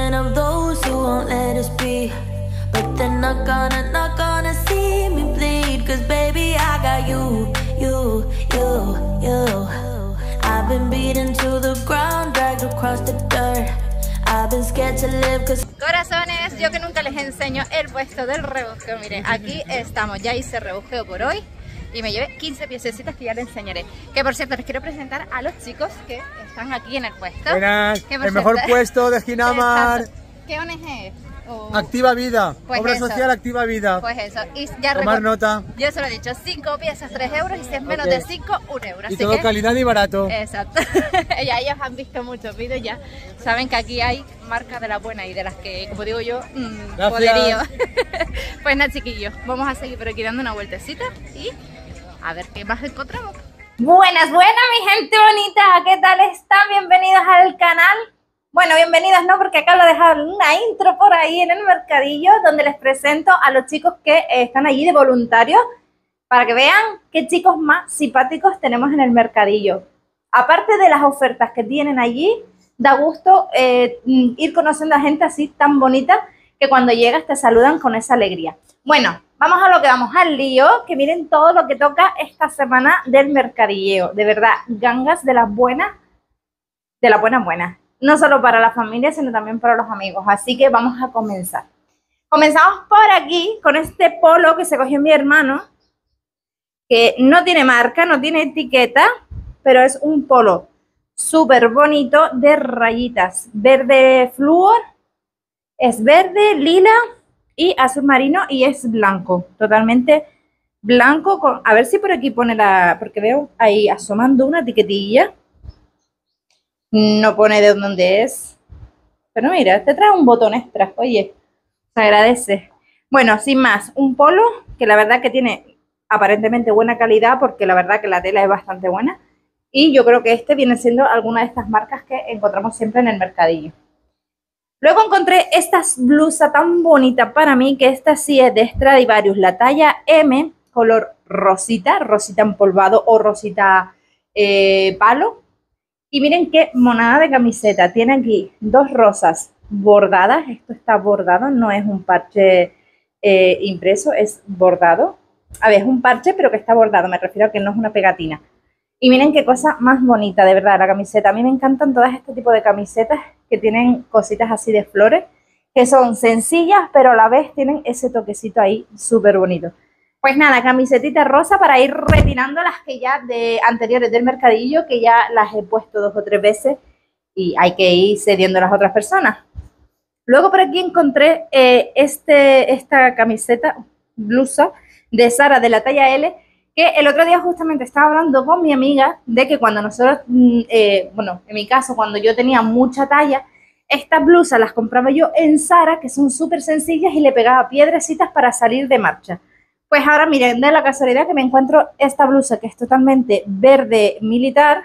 million of those who won't let us be, but they're not gonna see me bleed. Cause baby, I got you. I've been beaten to the ground, dragged across the dirt. I've been scared to live cause... Corazones, yo que nunca les enseño el puesto del rebujeo. Miren, aquí estamos, ya hice rebujeo por hoy y me llevé 15 piececitas que ya les enseñaré. Que por cierto, les quiero presentar a los chicos que están aquí en el puesto. Buenas, el mejor puesto de Ginamar. ¿Qué ONG es? Activa Vida, pues obra eso, social Activa Vida. Pues eso, y ya tomar nota. Yo se lo he dicho, 5 piezas 3 euros y si es menos de 5, 1 euro. Y todo calidad y barato. Exacto. Ya ellos han visto muchos vídeos, ya saben que aquí hay marcas de las buenas y de las que, como digo yo, poderío. Pues nada, chiquillos, vamos a seguir por aquí dando una vueltecita y a ver qué más encontramos. Buenas, mi gente bonita, ¿qué tal están? Bienvenidos al canal. Bueno, bienvenidas no, porque acabo de dejar una intro por ahí en el mercadillo donde les presento a los chicos que están allí de voluntarios para que vean qué chicos más simpáticos tenemos en el mercadillo. Aparte de las ofertas que tienen allí, da gusto ir conociendo a gente así tan bonita que cuando llegas te saludan con esa alegría. Bueno, vamos a lo que vamos, al lío, que miren todo lo que toca esta semana del mercadillo. De verdad, gangas de las buenas, buenas. No solo para la familia, sino también para los amigos. Así que vamos a comenzar. Comenzamos por aquí con este polo que se cogió mi hermano, que no tiene marca, no tiene etiqueta, pero es un polo súper bonito de rayitas. Verde flúor, es verde, lila y azul marino y es blanco. Totalmente blanco. A ver si por aquí pone la... porque veo ahí asomando una etiquetilla. No pone de dónde es. Pero mira, te trae un botón extra. Oye, se agradece. Bueno, sin más, un polo que la verdad que tiene aparentemente buena calidad porque la verdad que la tela es bastante buena. Y yo creo que este viene siendo alguna de estas marcas que encontramos siempre en el mercadillo. Luego encontré esta blusa tan bonita para mí, que esta sí es de Stradivarius, la talla M, color rosita, rosita empolvado o rosita palo. Y miren qué monada de camiseta. Tiene aquí dos rosas bordadas. Esto está bordado, no es un parche impreso, es bordado. A ver, es un parche, pero que está bordado. Me refiero a que no es una pegatina. Y miren qué cosa más bonita, de verdad, la camiseta. A mí me encantan todas este tipo de camisetas que tienen cositas así de flores, que son sencillas, pero a la vez tienen ese toquecito ahí súper bonito. Pues nada, camisetita rosa para ir retirando las que ya de anteriores del mercadillo, que ya las he puesto 2 o 3 veces y hay que ir cediendo a las otras personas. Luego por aquí encontré esta camiseta, blusa de Zara de la talla L, que el otro día justamente estaba hablando con mi amiga de que cuando nosotros, bueno, en mi caso, cuando yo tenía mucha talla, estas blusas las compraba yo en Zara, que son súper sencillas y le pegaba piedrecitas para salir de marcha. Pues ahora miren, de la casualidad que me encuentro esta blusa que es totalmente verde militar.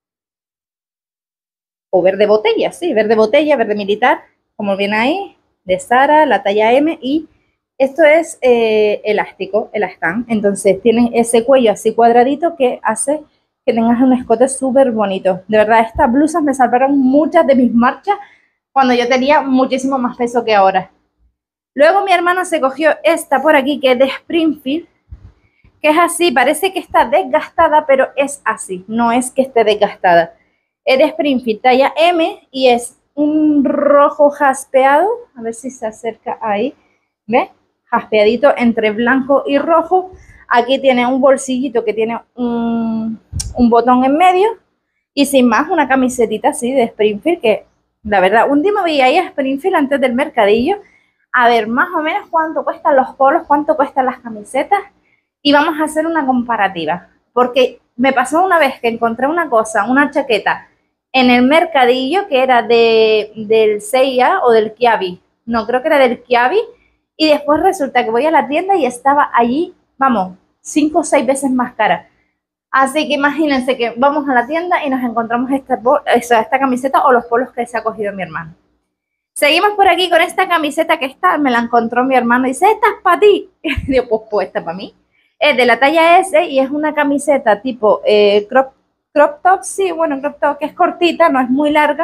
O verde botella, sí, verde botella, verde militar. Como ven ahí, de Zara, la talla M. Y esto es elástico, elastán. Entonces tienen ese cuello así cuadradito que hace que tengas un escote súper bonito. De verdad, estas blusas me salvaron muchas de mis marchas cuando yo tenía muchísimo más peso que ahora. Luego mi hermano se cogió esta por aquí, que es de Springfield, que es así, parece que está desgastada, pero es así, no es que esté desgastada. Es de Springfield, talla M, y es un rojo jaspeado, a ver si se acerca ahí, ¿ves? Jaspeadito entre blanco y rojo. Aquí tiene un bolsillito que tiene un botón en medio, y sin más una camisetita así de Springfield, que la verdad, un día me veía ahí a Springfield antes del mercadillo, a ver más o menos cuánto cuestan los polos, cuánto cuestan las camisetas y vamos a hacer una comparativa. Porque me pasó una vez que encontré una cosa, una chaqueta en el mercadillo que era del Seiya o del Kiabi. No, creo que era del Kiabi. Y después resulta que voy a la tienda y estaba allí, vamos, 5 o 6 veces más cara. Así que imagínense que vamos a la tienda y nos encontramos esta camiseta o los polos que se ha cogido mi hermano. Seguimos por aquí con esta camiseta que me la encontró mi hermano y dice, esta es para ti. Digo, pues esta para mí. Es de la talla S y es una camiseta tipo crop top, sí, bueno, crop top que es cortita, no es muy larga,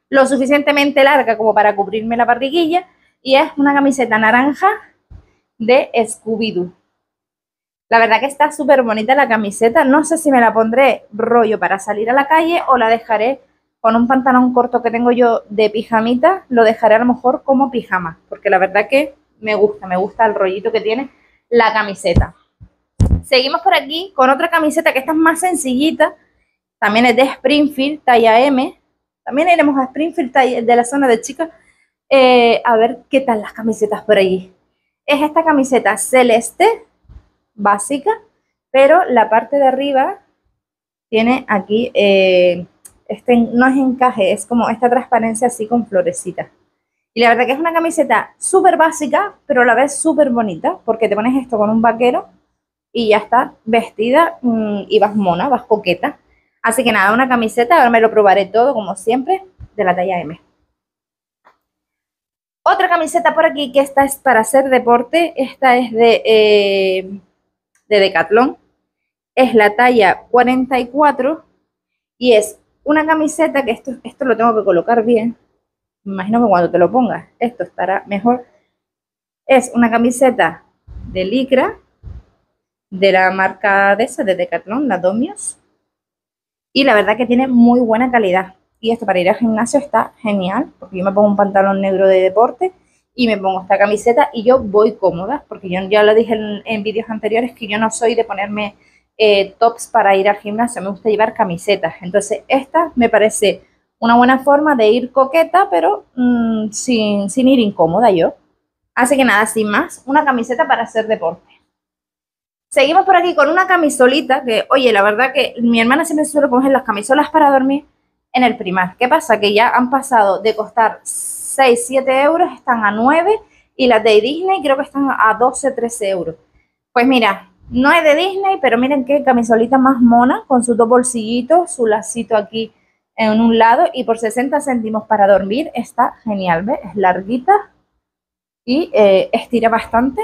lo suficientemente larga como para cubrirme la barriguilla, y es una camiseta naranja de Scooby-Doo. La verdad que está súper bonita la camiseta. No sé si me la pondré rollo para salir a la calle o la dejaré con un pantalón corto que tengo yo de pijamita. Lo dejaré a lo mejor como pijama, porque la verdad que me gusta el rollito que tiene la camiseta. Seguimos por aquí con otra camiseta que esta es más sencillita. También es de Springfield, talla M. También iremos a Springfield, de la zona de chicas. A ver qué tal las camisetas por allí. Es esta camiseta celeste básica, pero la parte de arriba tiene aquí, no es encaje, es como esta transparencia así con florecitas. Y la verdad que es una camiseta súper básica, pero a la vez súper bonita, porque te pones esto con un vaquero y ya está vestida y vas mona, vas coqueta. Así que nada, una camiseta, ahora me lo probaré todo como siempre, de la talla M. Otra camiseta por aquí, que esta es para hacer deporte, esta es de Decathlon, es la talla 44 y es una camiseta que esto lo tengo que colocar bien. Me imagino que cuando te lo pongas esto estará mejor. Es una camiseta de licra de la marca de Decathlon, la Domios, y la verdad que tiene muy buena calidad. Y esto para ir al gimnasio está genial, porque yo me pongo un pantalón negro de deporte y me pongo esta camiseta y yo voy cómoda, porque yo ya lo dije en vídeos anteriores que yo no soy de ponerme tops para ir al gimnasio, me gusta llevar camisetas. Entonces esta me parece una buena forma de ir coqueta, pero sin ir incómoda yo. Así que nada, sin más, una camiseta para hacer deporte. Seguimos por aquí con una camisolita que, oye, la verdad que mi hermana siempre suele coger las camisolas para dormir en el Primark. ¿Qué pasa? Que ya han pasado de costar 6, 7 euros, están a 9, y las de Disney creo que están a 12, 13 euros. Pues mira, no es de Disney, pero miren qué camisolita más mona, con sus dos bolsillitos, su lacito aquí en un lado, y por 60 céntimos para dormir está genial, ¿ves? Es larguita y estira bastante.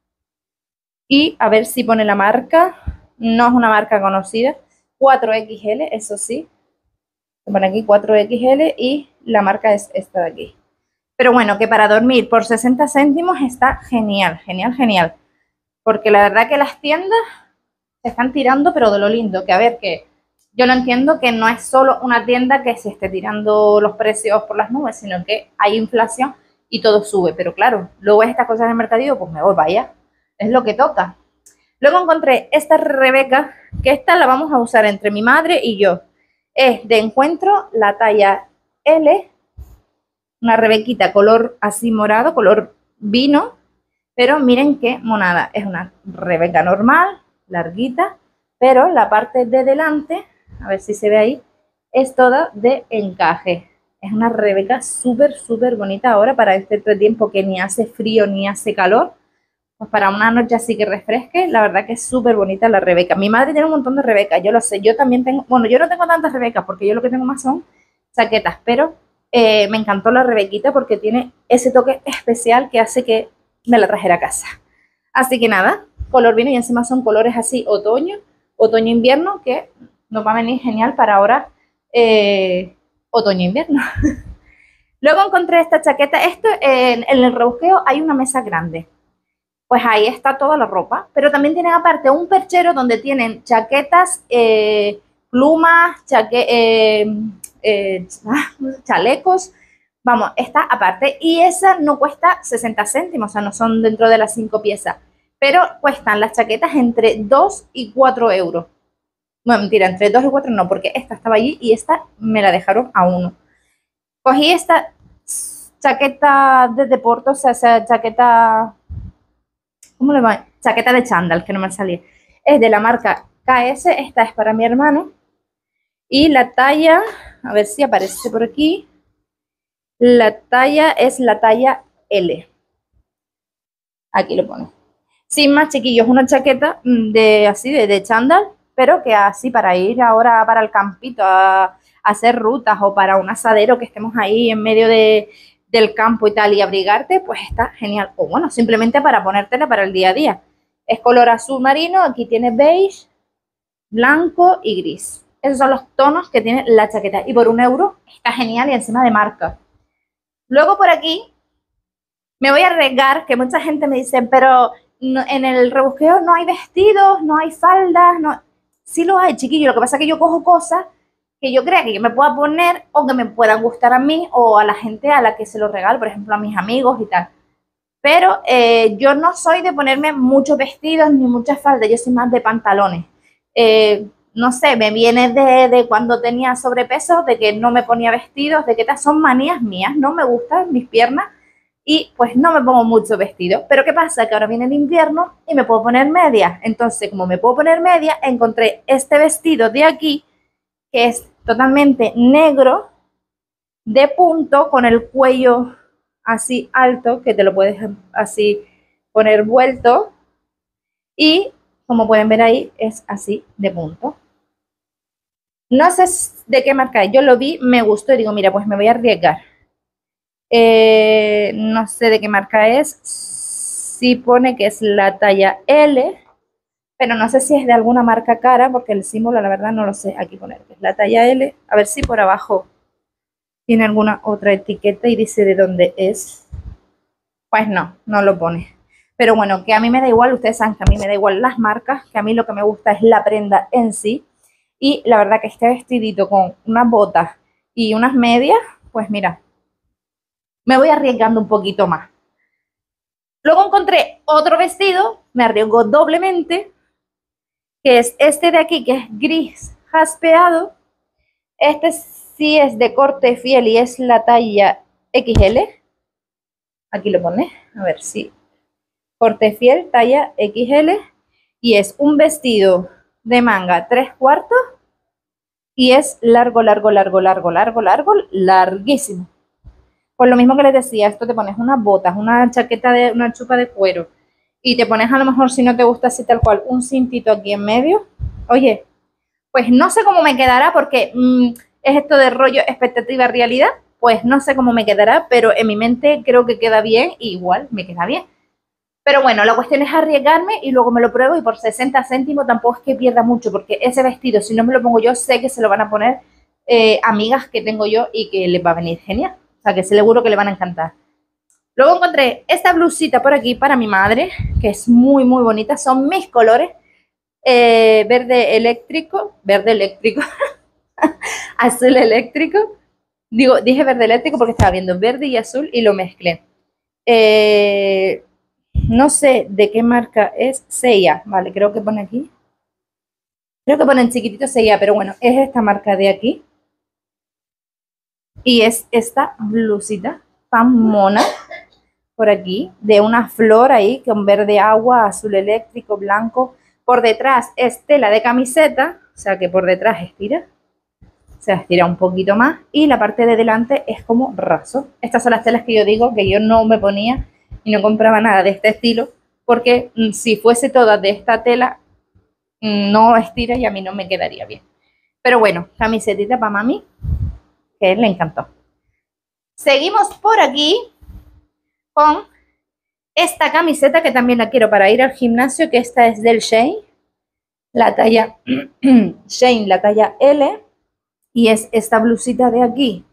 Y a ver si pone la marca, no es una marca conocida, 4XL, eso sí. Pone aquí 4XL y la marca es esta de aquí. Pero bueno, que para dormir por 60 céntimos está genial, genial, genial. Porque la verdad que las tiendas se están tirando, pero de lo lindo. Que a ver, que yo lo entiendo que no es solo una tienda que se esté tirando los precios por las nubes, sino que hay inflación y todo sube. Pero claro, luego ves estas cosas en el mercadillo, pues mejor vaya, es lo que toca. Luego encontré esta Rebeca, que esta la vamos a usar entre mi madre y yo. Es de Encuentro, la talla L, una Rebequita color así morado, color vino, pero miren qué monada. Es una Rebeca normal, larguita, pero la parte de delante, a ver si se ve ahí, es toda de encaje. Es una Rebeca súper, súper bonita ahora para este tiempo que ni hace frío ni hace calor. Pues para una noche así que refresque, la verdad que es súper bonita la Rebeca. Mi madre tiene un montón de Rebecas, yo lo sé. Yo también tengo, bueno, yo no tengo tantas Rebecas porque yo lo que tengo más son chaquetas, pero me encantó la Rebequita porque tiene ese toque especial que hace que me la trajera a casa. Así que nada, color vino, y encima son colores así otoño, otoño-invierno, que nos va a venir genial para ahora otoño-invierno. Luego encontré esta chaqueta. Esto en el rebusqueo hay una mesa grande. Pues ahí está toda la ropa, pero también tienen aparte un perchero donde tienen chaquetas, plumas, chalecos, vamos, está aparte, y esa no cuesta 60 céntimos, o sea, no son dentro de las 5 piezas, pero cuestan las chaquetas entre 2 y 4 euros. Bueno, mentira, entre 2 y 4 no, porque esta estaba allí y esta me la dejaron a 1. Cogí esta chaqueta de deporte, o sea, esa chaqueta... ¿Cómo le va? Chaqueta de chándal, que no me salía. Es de la marca KS, esta es para mi hermano. Y la talla, a ver si aparece por aquí. La talla es la talla L. Aquí lo pone. Sin más, chiquillos, una chaqueta de chándal, pero que así para ir ahora para el campito a hacer rutas, o para un asadero que estemos ahí en medio del campo y tal, y abrigarte, pues está genial. O bueno, simplemente para ponértela para el día a día. Es color azul marino, aquí tiene beige, blanco y gris. Esos son los tonos que tiene la chaqueta. Y por 1 € está genial y encima de marca. Luego por aquí me voy a arriesgar, que mucha gente me dice, pero no, en el rebusqueo no hay vestidos, no hay faldas, no. Sí lo hay, chiquillo. Lo que pasa es que yo cojo cosas que yo crea que yo me pueda poner o que me puedan gustar a mí o a la gente a la que se los regalo, por ejemplo, a mis amigos y tal. Pero yo no soy de ponerme muchos vestidos ni muchas faldas, yo soy más de pantalones. No sé, me viene de cuando tenía sobrepeso, de que no me ponía vestidos, de que estas son manías mías, no me gustan mis piernas y pues no me pongo mucho vestido. Pero ¿qué pasa? Que ahora viene el invierno y me puedo poner medias. Entonces, como me puedo poner medias, encontré este vestido de aquí, que es totalmente negro, de punto, con el cuello así alto, que te lo puedes así poner vuelto. Y como pueden ver ahí, es así de punto. No sé de qué marca es. Yo lo vi, me gustó y digo, mira, pues me voy a arriesgar. No sé de qué marca es. Sí pone que es la talla L, pero no sé si es de alguna marca cara, porque el símbolo, la verdad, no lo sé. Aquí poner que es la talla L. A ver si por abajo tiene alguna otra etiqueta y dice de dónde es. Pues no, no lo pone. Pero bueno, que a mí me da igual, ustedes saben que a mí me da igual las marcas, que a mí lo que me gusta es la prenda en sí. Y la verdad que este vestidito con unas botas y unas medias, pues mira, me voy arriesgando un poquito más. Luego encontré otro vestido, me arriesgo doblemente, que es este de aquí, que es gris jaspeado. Este sí es de corte fiel y es la talla XL. Aquí lo pone, a ver si. Corte fiel, talla XL. Y es un vestido de manga 3/4 y es largo, larguísimo. Por lo mismo que les decía, esto te pones unas botas, una chaqueta, una chupa de cuero y te pones a lo mejor, si no te gusta así tal cual, un cintito aquí en medio. Oye, pues no sé cómo me quedará porque es esto de rollo expectativa realidad, pues no sé cómo me quedará, pero en mi mente creo que queda bien y igual me queda bien. Pero bueno, la cuestión es arriesgarme y luego me lo pruebo y por 60 céntimos tampoco es que pierda mucho, porque ese vestido, si no me lo pongo yo, sé que se lo van a poner amigas que tengo yo y que les va a venir genial. O sea, que seguro que le van a encantar. Luego encontré esta blusita por aquí para mi madre, que es muy, muy bonita. Son mis colores. Verde eléctrico, azul eléctrico. Dije verde eléctrico porque estaba viendo verde y azul y lo mezclé. No sé de qué marca es. Seiya, vale, creo que pone aquí. Creo que pone en chiquitito Seiya, pero bueno, es esta marca de aquí. Y es esta blusita tan mona por aquí, de una flor ahí, con verde agua, azul eléctrico, blanco. Por detrás es tela de camiseta, o sea que por detrás estira. Se estira un poquito más. Y la parte de delante es como raso. Estas son las telas que yo digo que yo no me ponía y no compraba nada de este estilo, porque si fuese toda de esta tela, no estira y a mí no me quedaría bien. Pero bueno, camisetita para mami, que le encantó. Seguimos por aquí con esta camiseta que también la quiero para ir al gimnasio, que esta es del Shein, la talla Shein, la talla L, y es esta blusita de aquí.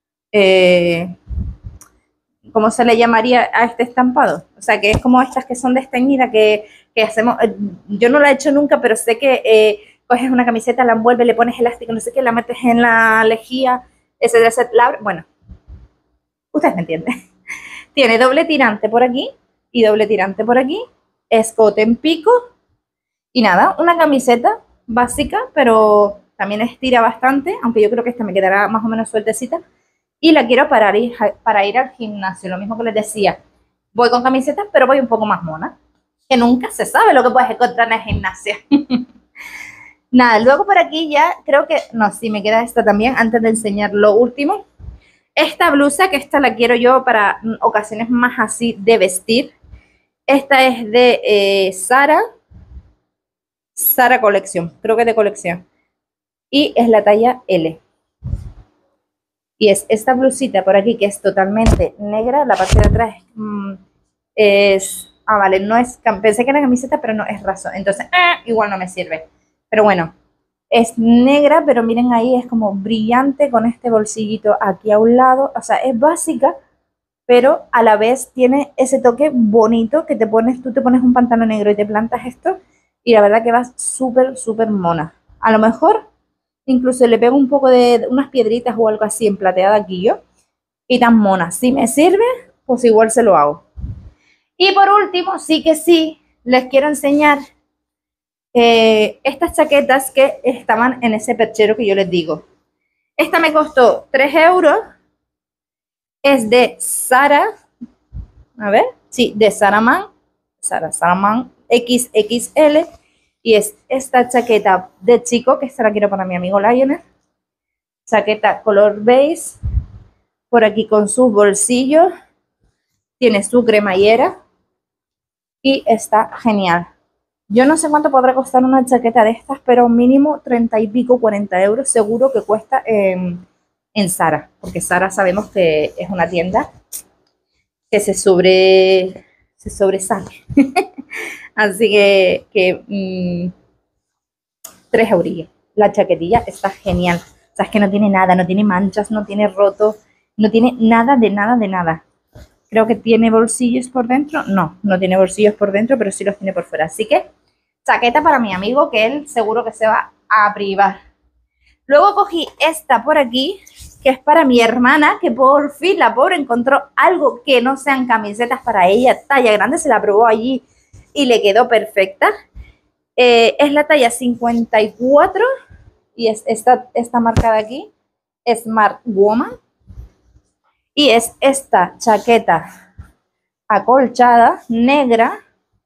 ¿Cómo se le llamaría a este estampado? O sea, que es como estas que son desteñidas que hacemos. Yo no la he hecho nunca, pero sé que coges una camiseta, la envuelves, le pones elástico, no sé qué, la metes en la lejía, bueno, ustedes me entienden. Tiene doble tirante por aquí y doble tirante por aquí. Escote en pico. Y nada, una camiseta básica, pero también estira bastante, aunque yo creo que esta me quedará más o menos sueltecita. Y la quiero para ir al gimnasio, lo mismo que les decía. Voy con camisetas, pero voy un poco más mona. Que nunca se sabe lo que puedes encontrar en el gimnasio. Nada, luego por aquí ya creo que... No, sí, me queda esta también, antes de enseñar lo último. Esta blusa, que esta la quiero yo para ocasiones más así de vestir. Esta es de Zara. Zara colección, creo que de colección. Y es la talla L. Y es esta blusita por aquí que es totalmente negra. La parte de atrás es... Ah, vale, no es... Pensé que era camiseta, pero no es raso. Entonces, igual no me sirve. Pero bueno, Es negra, pero miren ahí, es como brillante con este bolsillito aquí a un lado. O sea, es básica, pero a la vez tiene ese toque bonito que tú te pones un pantalón negro y te plantas esto y la verdad que vas súper, súper mona. A lo mejor incluso le pego un poco de unas piedritas o algo así en plateada aquí yo y tan mona. Si me sirve, pues igual se lo hago. Y por último, sí que sí, les quiero enseñar estas chaquetas que estaban en ese perchero que yo les digo. Esta me costó 3 euros. Es de Zara. A ver, sí, de Zara Man. Zara Man XXL. Y es esta chaqueta de chico, que esta la quiero para mi amigo Lionel. Chaqueta color beige. Por aquí con sus bolsillos. Tiene su cremallera. Y está genial. Yo no sé cuánto podrá costar una chaqueta de estas, pero mínimo 30 y pico, 40 euros seguro que cuesta en Zara. Porque Zara sabemos que es una tienda que se sobresale. Así que 3 eurillos. La chaquetilla está genial. O sea, es que no tiene nada, no tiene manchas, no tiene roto, no tiene nada de nada de nada. Creo que tiene bolsillos por dentro. No, no tiene bolsillos por dentro, pero sí los tiene por fuera. Así que, chaqueta para mi amigo, que él seguro que se va a privar. Luego cogí esta por aquí, que es para mi hermana, que por fin la pobre encontró algo que no sean camisetas para ella. Talla grande, se la probó allí y le quedó perfecta. Es la talla 54 y está marcada aquí, Smart Woman. Y es esta chaqueta acolchada, negra,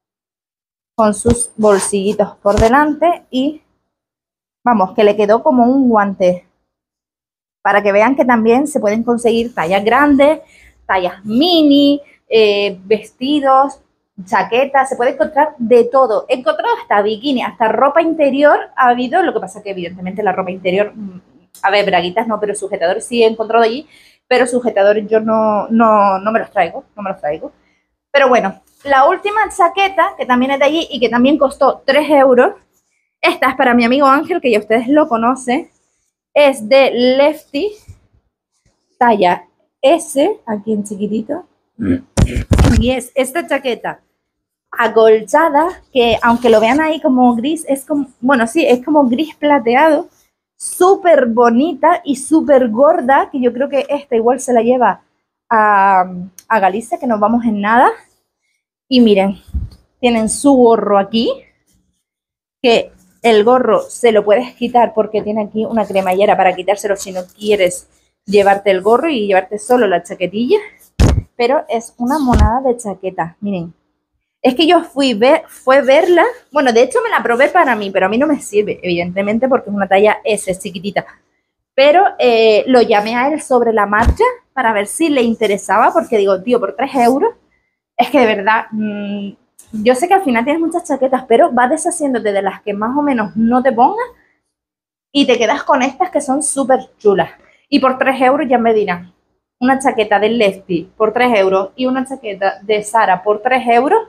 con sus bolsillitos por delante y, vamos, que le quedó como un guante. Para que vean que también se pueden conseguir tallas grandes, tallas mini, vestidos, chaquetas, se puede encontrar de todo. He encontrado hasta bikini, hasta ropa interior ha habido, lo que pasa que evidentemente la ropa interior, a ver, braguitas no, pero sujetadores sí he encontrado allí. Pero sujetadores yo no me los traigo, Pero bueno, la última chaqueta, que también es de allí y que también costó 3 euros, esta es para mi amigo Ángel, que ya ustedes lo conocen, es de Lefty, talla S, aquí en chiquitito, y es esta chaqueta acolchada, que aunque lo vean ahí como gris, es como, bueno, sí, es como gris plateado, súper bonita y súper gorda, que yo creo que esta igual se la lleva a Galicia, que nos vamos en nada. Y miren, tienen su gorro aquí, que el gorro se lo puedes quitar porque tiene aquí una cremallera para quitárselo si no quieres llevarte el gorro y llevarte solo la chaquetilla. Pero es una monada de chaqueta, miren. Es que yo fue verla, bueno, de hecho me la probé para mí, pero a mí no me sirve, evidentemente, porque es una talla S, chiquitita. Pero lo llamé a él sobre la marcha para ver si le interesaba, porque digo, tío, por 3 euros, es que de verdad, yo sé que al final tienes muchas chaquetas, pero vas deshaciéndote de las que más o menos no te pongas y te quedas con estas que son súper chulas. Y por 3 euros ya me dirán, una chaqueta de Lefty por 3 euros y una chaqueta de Zara por 3 euros,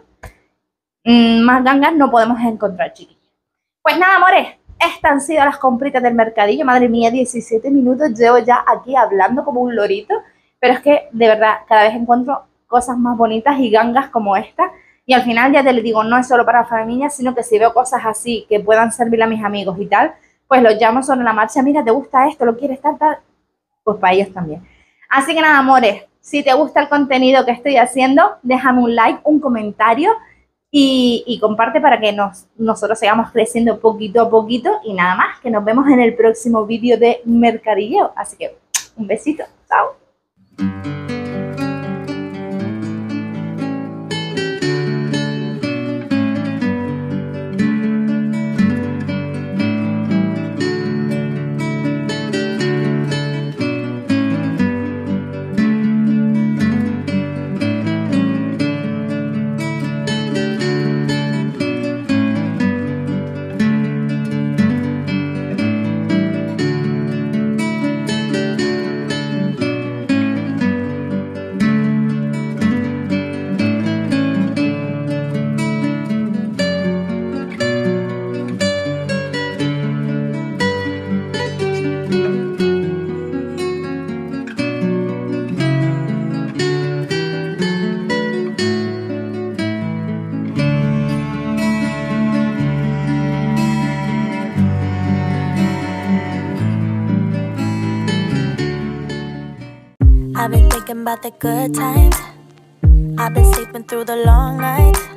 más gangas no podemos encontrar, chiquillos. Pues nada, amores, estas han sido las compritas del mercadillo. Madre mía, 17 minutos llevo ya aquí hablando como un lorito, pero es que de verdad cada vez encuentro cosas más bonitas y gangas como esta, y al final ya te les digo, no es solo para familia, sino que si veo cosas así que puedan servirle a mis amigos y tal, pues los llamo sobre la marcha. Mira, ¿te gusta esto? ¿Lo quieres tal? Pues para ellos también. Así que nada, amores, si te gusta el contenido que estoy haciendo, déjame un like, un comentario y comparte para que nosotros sigamos creciendo poquito a poquito. Y nada más, que nos vemos en el próximo vídeo de Mercadillo. Así que un besito, chao. I've been thinking about the good times. I've been sleeping through the long nights.